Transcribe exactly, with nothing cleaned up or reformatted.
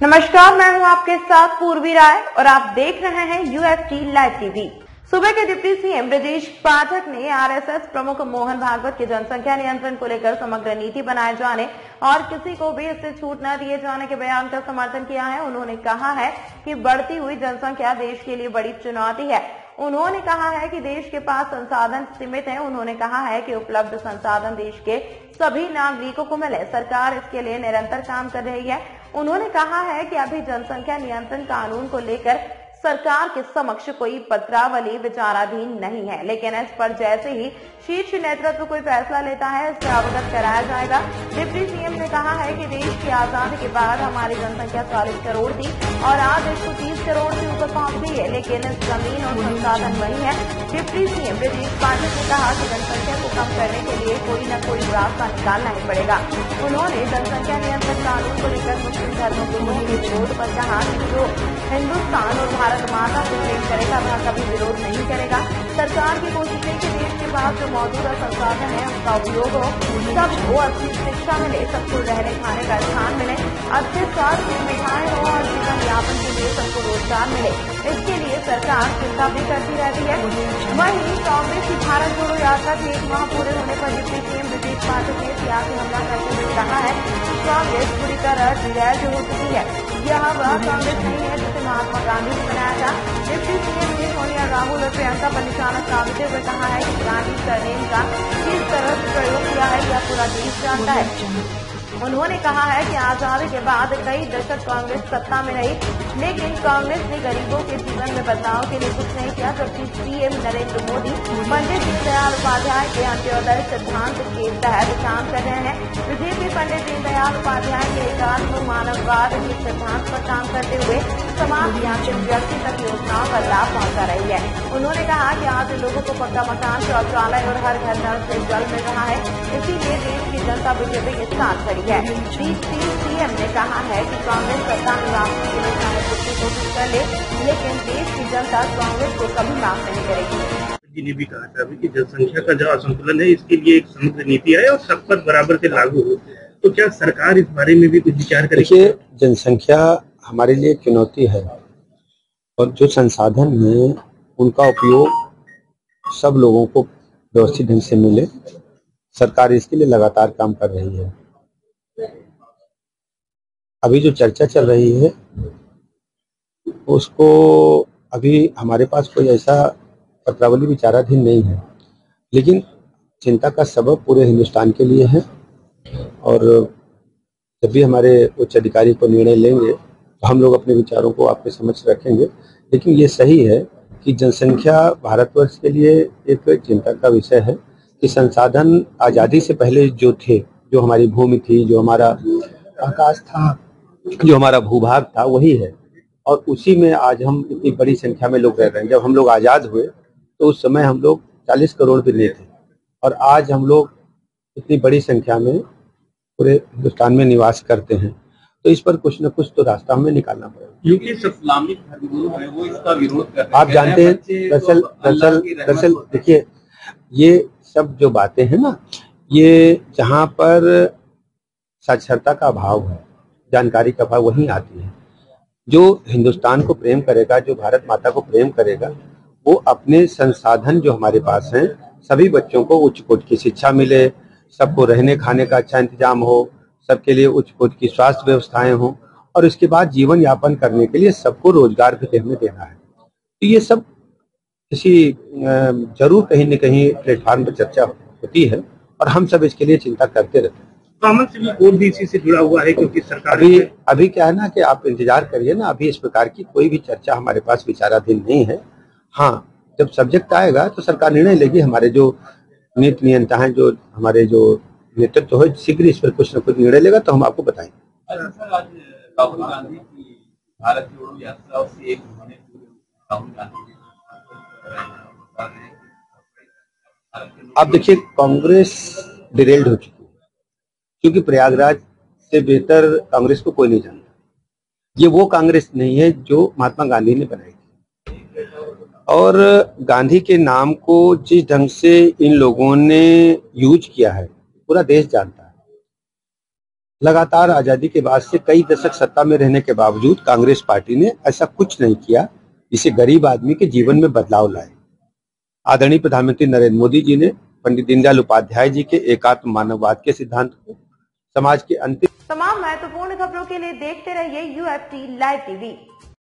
नमस्कार, मैं हूं आपके साथ पूर्वी राय और आप देख रहे हैं यूएसटी लाइव टीवी। सुबह के डिप्टी सीएम ब्रजेश पाठक ने आरएसएस प्रमुख मोहन भागवत के जनसंख्या नियंत्रण को लेकर समग्र नीति बनाए जाने और किसी को भी इससे छूट न दिए जाने के बयान का समर्थन किया है। उन्होंने कहा है कि बढ़ती हुई जनसंख्या देश के लिए बड़ी चुनौती है। उन्होंने कहा है कि देश के पास संसाधन सीमित हैं। उन्होंने कहा है कि उपलब्ध संसाधन देश के सभी नागरिकों को मिले। सरकार इसके लिए निरंतर काम कर रही है। उन्होंने कहा है कि अभी जनसंख्या नियंत्रण कानून को लेकर सरकार के समक्ष कोई पत्रावली विचाराधीन नहीं है, लेकिन इस पर जैसे ही शीर्ष नेतृत्व कोई फैसला लेता है इससे अवगत कराया जाएगा। डिप्टी सीएम ने कहा है कि देश की आजादी के बाद हमारी जनसंख्या चालीस करोड़ थी और आज एक सौ तीस करोड़ से ऊपर पहुंच गई है, लेकिन इस जमीन और संसाधन वही है। डिप्टी सीएम ब्रजेश पाठक ने कहा कि जनसंख्या को कम करने के लिए कोई न कोई रास्ता निकालना ही पड़ेगा। उन्होंने जनसंख्या नियंत्रण कानून को लेकर मुस्लिम धर्मगुरुओं के विरोध पर कहा कि जो हिंदुस्तान और भारत माता से प्रेम करेगा वह कभी विरोध नहीं करेगा। सरकार की कोशिश है कि देश के पास जो मौजूदा संसाधन है उसका उपयोग हो, सबको अच्छी शिक्षा मिले, सबको रहने खाने का स्थान मिले, अच्छे स्वास्थ्य सुविधाएं हो और जीवन यापन के लिए सबको रोजगार मिले। इसके लिए सरकार चिंता भी करती रहती है। वहीं कांग्रेस की भारत जोड़ो यात्रा के एक माह पूरे होने पर डिप्टी सीएम ब्रजेश पाठक ने सियासी हमला करते हुए कहा है कि कांग्रेस पूरी तरह डिरैल्ड हो चुकी है। यह वह कांग्रेस नहीं है जिसे महात्मा गांधी ने बनाया था। डिप्टी सीएम ने सोनिया, राहुल और प्रियंका पर निशाना साधते हुए कहा है कि गांधी सरनेम का किस तरह से प्रयोग किया है यह पूरा देश जानता है। उन्होंने कहा है कि आजादी के बाद कई दशक कांग्रेस सत्ता में रही, लेकिन कांग्रेस ने गरीबों के जीवन में बदलाव के लिए कुछ नहीं किया, जबकि सीएम नरेंद्र मोदी पंडित दीनदयाल उपाध्याय के अंत्योदय सिद्धांत के तहत काम कर रहे हैं। बीजेपी पंडित दीनदयाल उपाध्याय के एकात्म मानववाद के सिद्धांत पर काम करते हुए समाज के अंतिम व्यक्ति तक योजनाओं का लाभ पहुंचा रही है। उन्होंने कहा कि आज लोगों को पक्का मकान, शौचालय और हर घर नल से जल मिल रहा है, इसीलिए देश की जनता बीजेपी के साथ खड़ी है। सीएम ने कहा है कि कांग्रेस सत्ता में वापसी के लिए चाहे कुछ भी कोशिश कर ले, लेकिन देश की जनता कांग्रेस को कभी माफ नहीं करेगी। जी ने भी कहा था कि जनसंख्या का जो असंतुलन है इसके लिए एक समग्र नीति आए और सब पर बराबर से लागू हो, तो क्या सरकार इस बारे में भी कुछ विचार करेगी? देखिए, जनसंख्या हमारे लिए चुनौती है और जो संसाधन है उनका उपयोग सब लोगों को व्यवस्थित ढंग से मिले, सरकार इसके लिए लगातार काम कर रही है। अभी जो चर्चा चल रही है उसको अभी हमारे पास कोई ऐसा पत्रावली विचाराधीन नहीं है, लेकिन चिंता का सबब पूरे हिंदुस्तान के लिए है और जब भी हमारे उच्च अधिकारी को निर्णय लेंगे तो हम लोग अपने विचारों को आपके समक्ष रखेंगे। लेकिन ये सही है कि जनसंख्या भारतवर्ष के लिए एक चिंता का विषय है कि संसाधन आज़ादी से पहले जो थे, जो हमारी भूमि थी, जो हमारा आकाश था, जो हमारा भूभाग था, वही है और उसी में आज हम इतनी बड़ी संख्या में लोग रह रहे हैं। जब हम लोग आज़ाद हुए तो उस समय हम लोग चालीस करोड़ भी नहीं थे और आज हम लोग इतनी बड़ी संख्या में पूरे हिंदुस्तान में निवास करते हैं, तो इस पर कुछ न कुछ तो रास्ता हमें निकालना पड़ेगा। क्योंकि इस्लामिक धर्मगुरु है वो इसका विरोध कर रहे हैं। आप जानते हैं, दरअसल दरअसल दरअसल देखिए, ये सब जो बातें हैं ना, ये जहाँ पर साक्षरता का अभाव है, जानकारी का अभाव, वहीं आती है। जो हिंदुस्तान को प्रेम करेगा, जो भारत माता को प्रेम करेगा, वो अपने संसाधन जो हमारे पास हैं, सभी बच्चों को उच्च कोटि की शिक्षा मिले, सबको रहने खाने का अच्छा इंतजाम हो, सबके लिए उच्च कोटि की स्वास्थ्य व्यवस्थाएं हो और इसके बाद जीवन यापन करने के लिए सबको रोजगार भी हमें देना है। तो ये सब किसी जरूर कहीं न कहीं प्लेटफॉर्म पर चर्चा होती है और हम सब इसके लिए चिंता करते रहते हैं। कॉमन सिविल कोड भी इसी से जुड़ा हुआ है, क्योंकि सरकार अभी अभी क्या है ना कि आप इंतजार करिए ना, अभी इस प्रकार की कोई भी चर्चा हमारे पास विचाराधीन नहीं है। हाँ, जब सब्जेक्ट आएगा तो सरकार निर्णय लेगी। हमारे जो नीति नियंता हैं, जो हमारे जो नेतृत्व है, शीघ्र इस पर कुछ न कुछ निर्णय लेगा तो हम आपको बताएंगे। आज राहुल गांधी की भारत जोड़ो यात्रा से एक महीने राहुल गांधी अब देखिए, कांग्रेस डिरेल्ड हो चुकी है क्योंकि प्रयागराज से बेहतर कांग्रेस को कोई नहीं जानता। ये वो कांग्रेस नहीं है जो महात्मा गांधी ने बनाई थी और गांधी के नाम को जिस ढंग से इन लोगों ने यूज किया है पूरा देश जानता है। लगातार आजादी के बाद से कई दशक सत्ता में रहने के बावजूद कांग्रेस पार्टी ने ऐसा कुछ नहीं किया जिससे गरीब आदमी के जीवन में बदलाव लाए। आदरणीय प्रधानमंत्री नरेंद्र मोदी जी ने पंडित दीनदयाल उपाध्याय जी के एकात्म मानववाद के सिद्धांत को समाज के अंतिम तमाम महत्वपूर्ण खबरों के लिए देखते रहिए यूएसटी लाइव टीवी।